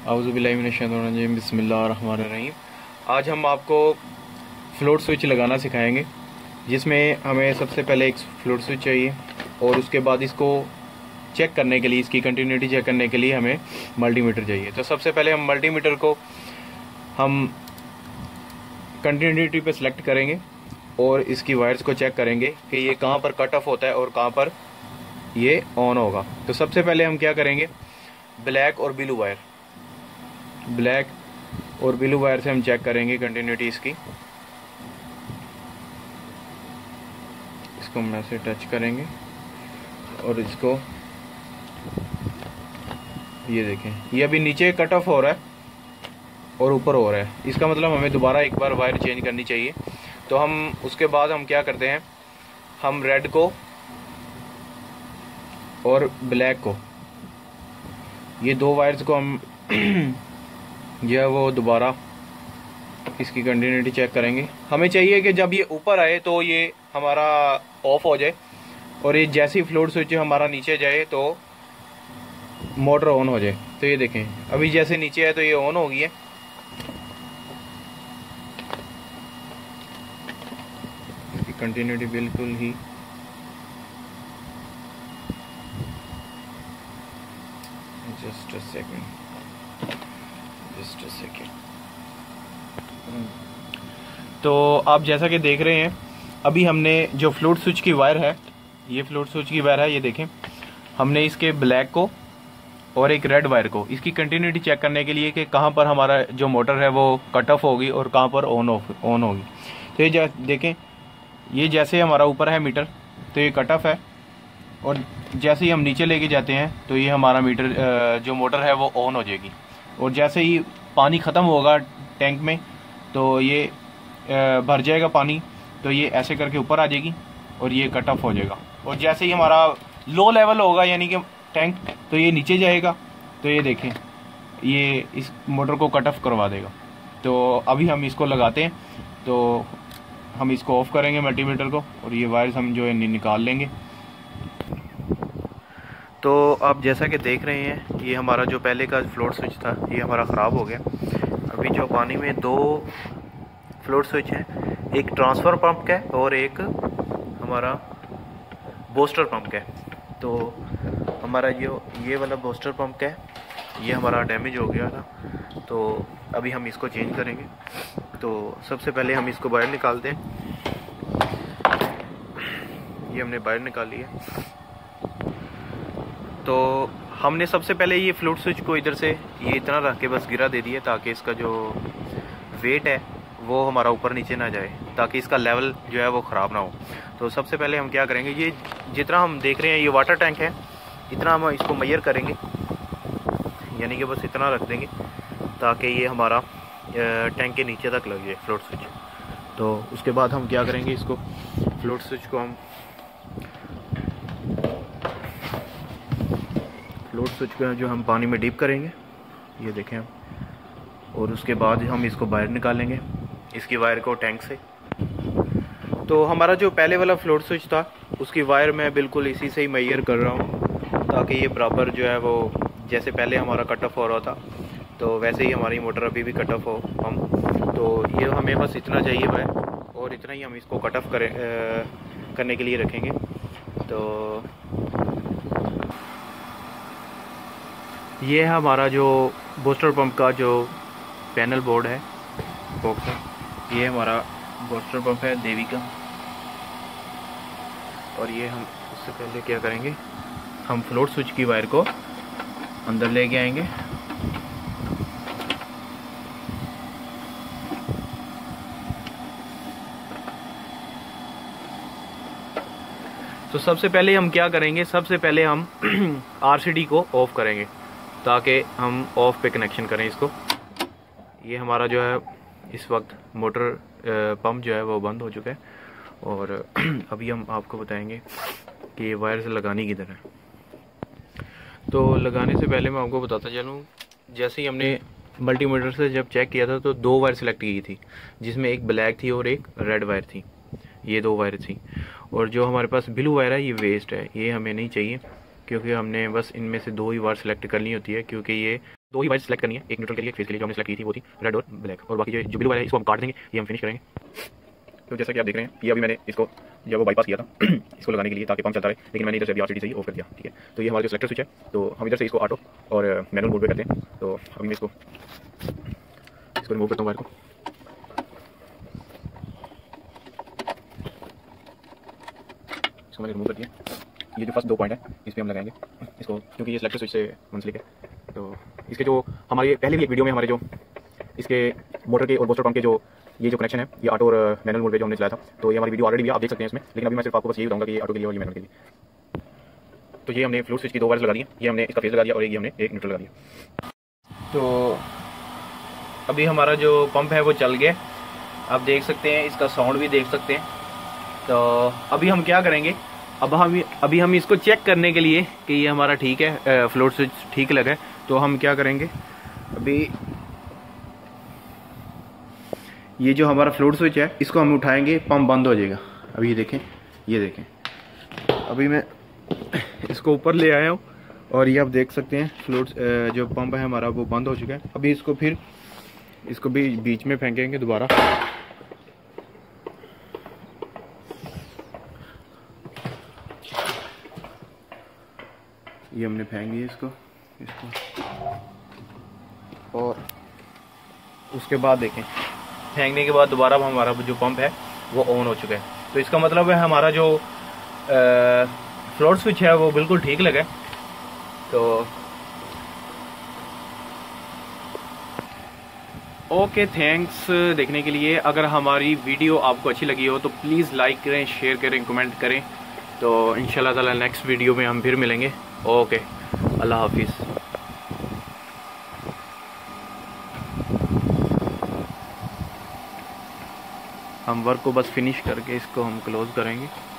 اعوذ باللہ من الشیطان الرجیم بسم اللہ الرحمن الرحیم۔ آج ہم آپ کو فلوٹ سوئچ لگانا سکھائیں گے، جس میں ہمیں سب سے پہلے ایک فلوٹ سوئچ چاہیے اور اس کے بعد اس کو چیک کرنے کے لیے، اس کی کنٹینیوٹی چیک کرنے کے لیے ہمیں ملٹی میٹر چاہیے۔ تو سب سے پہلے ہم ملٹی میٹر کو ہم کنٹینیوٹی پہ سلیکٹ کریں گے اور اس کی وائرز کو چیک کریں گے کہ یہ کہاں پر کٹ آف ہوتا ہے اور کہاں پر یہ آن ہوگا۔ تو سب سے پہلے ہم کیا کریں گے، بلیک اور بلو وائر سے ہم چیک کریں گے کنٹینیوٹی اس کی۔ اس کو ہم ایسے ٹچ کریں گے اور اس کو یہ دیکھیں، یہ ابھی نیچے کٹ آف ہو رہا ہے اور اوپر ہو رہا ہے، اس کا مطلب ہمیں دوبارہ ایک بار وائر چینج کرنی چاہیے۔ تو ہم اس کے بعد ہم کیا کرتے ہیں، ہم ریڈ کو اور بلیک کو، یہ دو وائرز کو ہم جو ہے وہ دوبارہ اس کی کنٹینیوٹی چیک کریں گے۔ ہمیں چاہیے کہ جب یہ اوپر آئے تو یہ ہمارا آف ہو جائے، اور یہ جیسی فلوٹ سوئچ ہمارا نیچے جائے تو موٹر آن ہو جائے۔ تو یہ دیکھیں، ابھی جیسے نیچے ہے تو یہ آن ہو گئی ہے۔ اس کی کنٹینیوٹی بالکل ہی جسٹ اے سیکنڈ۔ تو آپ جیسا کہ دیکھ رہے ہیں، ابھی ہم نے جو فلوٹ سوئچ کی وائر ہے، یہ فلوٹ سوئچ کی وائر ہے، یہ دیکھیں، ہم نے اس کے بلیک کو اور ایک ریڈ وائر کو اس کی کنٹینیوٹی چیک کرنے کے لیے کہ کہاں پر ہمارا جو موٹر ہے وہ کٹ آف ہوگی اور کہاں پر آن ہوگی۔ تو یہ دیکھیں، یہ جیسے ہمارا اوپر ہے میٹر تو یہ کٹ آف ہے، اور جیسے ہی ہم نیچے لے کے جاتے ہیں تو یہ ہمارا میٹر جو موٹر ہے وہ آن ہو جائے گی، اور جیسے ہی پانی ختم ہوگا ٹینک میں تو یہ بھر جائے گا پانی، تو یہ ایسے کر کے اوپر آ جائے گی اور یہ کٹ آف ہو جائے گا۔ اور جیسے ہی ہمارا لو لیول ہوگا یعنی کہ ٹینک، تو یہ نیچے جائے گا، تو یہ دیکھیں یہ اس موٹر کو کٹ آف کروا دے گا۔ تو ابھی ہم اس کو لگاتے ہیں، تو ہم اس کو آف کریں گے ملٹی میٹر کو، اور یہ وائرز ہم جو ہے نکال لیں گے۔ تو آپ جیسا کہ دیکھ رہے ہیں، یہ ہمارا جو پہلے کا فلوٹ سوئچ تھا یہ ہمارا خراب ہو گیا۔ ابھی جو پانی میں دو فلوٹ سوئچ ہیں، ایک ٹرانسفر پمپ کا ہے اور ایک ہمارا بوسٹر پمپ کا ہے۔ تو ہمارا جو یہ والا بوسٹر پمپ کا ہے، یہ ہمارا ڈیمیج ہو گیا تھا، تو ابھی ہم اس کو چینج کریں گے۔ تو سب سے پہلے ہم اس کو باہر نکالتے ہیں، یہ ہم نے باہر نکال لیا۔ تو ہم نے سب سے پہلے یہ فلوٹ سوئچ کو ادھر سے یہ اتنا رکھ کے بس گرا دے دیا، تاکہ اس کا جو ویٹ ہے وہ ہمارا اوپر نیچے نہ جائے، تاکہ اس کا لیول جو ہے وہ خراب نہ ہو۔ تو سب سے پہلے ہم کیا کریں گے، یہ جتنا ہم دیکھ رہے ہیں یہ واٹر ٹینک ہے، اتنا ہم اس کو میئر کریں گے، یعنی کہ بس اتنا رکھ دیں گے تاکہ یہ ہمارا ٹینک کے نیچے تک لگ جائے فلوٹ سوئچ۔ تو اس کے بعد ہم کیا کریں گے، اس کو فلوٹ سوئچ کو ہم جو ہم پانی میں ڈیپ کریں گے، یہ دیکھیں ہم، اور اس کے بعد ہم اس کو باہر نکالیں گے اس کی وائر کو ٹینک سے۔ تو ہمارا جو پہلے والا فلوٹ سوئچ تھا اس کی وائر میں بالکل اسی سے ہی میئر کر رہا ہوں، تاکہ یہ برابر جو ہے وہ جیسے پہلے ہمارا کٹ آف ہو رہا تھا تو ویسے ہی ہماری موٹر ابھی بھی کٹ آف ہو ہم۔ تو یہ ہمیں بس اتنا چاہیے وائر، اور اتنا ہی ہم اس کو کٹ آف کرنے کے لیے رکھیں گے۔ تو یہ ہمارا جو بوسٹر پمپ کا جو پینل بورڈ ہے باکس ہے، یہ ہمارا بوسٹر پمپ ہے دیوی کا، اور یہ ہم اس سے پہلے کیا کریں گے، ہم فلوٹ سوئچ کی وائر کو اندر لے کے آئیں گے۔ تو سب سے پہلے ہم کیا کریں گے، سب سے پہلے ہم آر سی ڈی کو آف کریں گے تاکہ ہم آف پہ کنیکشن کریں اس کو۔ یہ ہمارا جو ہے اس وقت موٹر پمپ جو ہے وہ بند ہو چکا ہے، اور ابھی ہم آپ کو بتائیں گے کہ یہ وائرز لگانی کدھر ہے۔ تو لگانے سے پہلے میں آپ کو بتاتا چلوں، جیسے ہی ہم نے ملٹی میٹر سے جب چیک کیا تھا تو دو وائر سلیکٹ کی تھی، جس میں ایک بلیک تھی اور ایک ریڈ وائر تھی، یہ دو وائر تھی۔ اور جو ہمارے پاس بلو وائر ہے یہ ویسٹ ہے، یہ ہمیں نہیں چاہیے، کیونکہ ہم نے بس ان میں سے دو ہی وائر سلیکٹ کرنی ہوتی ہے، کیونکہ یہ दो ही वायर सेलेक्ट करनी है, एक न्यूट्रल के लिए, एक फेज के लिए। जो हमने सेलेक्ट की थी वो थी रेड और ब्लैक, और बाकी जो ब्लू वायर है इसको हम काट देंगे, ये हम फिनिश करेंगे। तो जैसा कि आप देख रहे हैं, ये अभी मैंने इसको जब वो बाईपास किया था इसको लगाने के लिए ताकि पंप चलता रहे, लेकिन मैंने इधर से अभी RCD से ही ऑफ कर दिया, ठीक है। तो ये हमारा जो सेलेक्टर स्विच है, तो हम इधर से इसको ऑटो और मैनुअल मोड पे करते हैं। तो अभी मैं इसको रिमूव करता हूँ वायर को। इसको मैंने रिमूव कर दिया। ये जो फर्स्ट 2 पॉइंट है इस पर हम लगाएंगे इसको, क्योंकि ये सेलेक्टर स्विच से मुंसलिक है। तो इसके जो हमारे पहले भी एक वीडियो में हमारे जो इसके मोटर के और बूस्टर पंप के जो ये जो कनेक्शन है, ये ऑटो और मैनुअल मोड पे जो हमने चलाया था, तो ये हमारी वीडियो ऑलरेडी भी आप देख सकते हैं इसमें। लेकिन अभी मैं सिर्फ आपको बस यही बताऊंगा कि ये ऑटो के लिए और ये मैनुअल के लिए। तो ये हमने फ्लूइड स्विच की 2 वायर्स लगा दी हैं, ये हमने इसका फेज लगा दिया और ये हमने एक न्यूट्रल लगा दिया। तो अभी हमारा जो पंप है वो चल गया, आप देख सकते हैं, इसका साउंड भी देख सकते हैं। तो अभी हम क्या करेंगे, अभी हम इसको चेक करने के लिए कि ये हमारा ठीक है, फ्लूइड स्विच ठीक लगा है, तो हम क्या करेंगे, अभी ये जो हमारा फ्लूइड स्विच है इसको हम उठाएंगे, पंप बंद हो जाएगा। अभी ये देखें, अभी मैं इसको ऊपर ले आया हूँ और ये आप देख सकते हैं फ्लूइड जो पंप है हमारा वो बंद हो चुका है। अभी इसको भी बीच में फेंकेंगे दोबारा। ये हमने फेंक दिया इसको, और उसके बाद देखें, फेंकने के बाद दोबारा हमारा जो पंप है वो ऑन हो चुका है। तो इसका मतलब है हमारा जो फ्लूइड स्विच है वो बिल्कुल ठीक लगा है। तो ओके, थैंक्स देखने के लिए। अगर हमारी वीडियो आपको अच्छी लगी हो तो प्लीज़ लाइक करें, शेयर करें, कमेंट करें। तो इंशाल्लाह ताला नेक्स्ट वीडियो में हम फिर मिलेंगे। ओके, अल्लाह हाफिज़। हम वर्क को बस फिनिश करके इसको हम क्लोज करेंगे।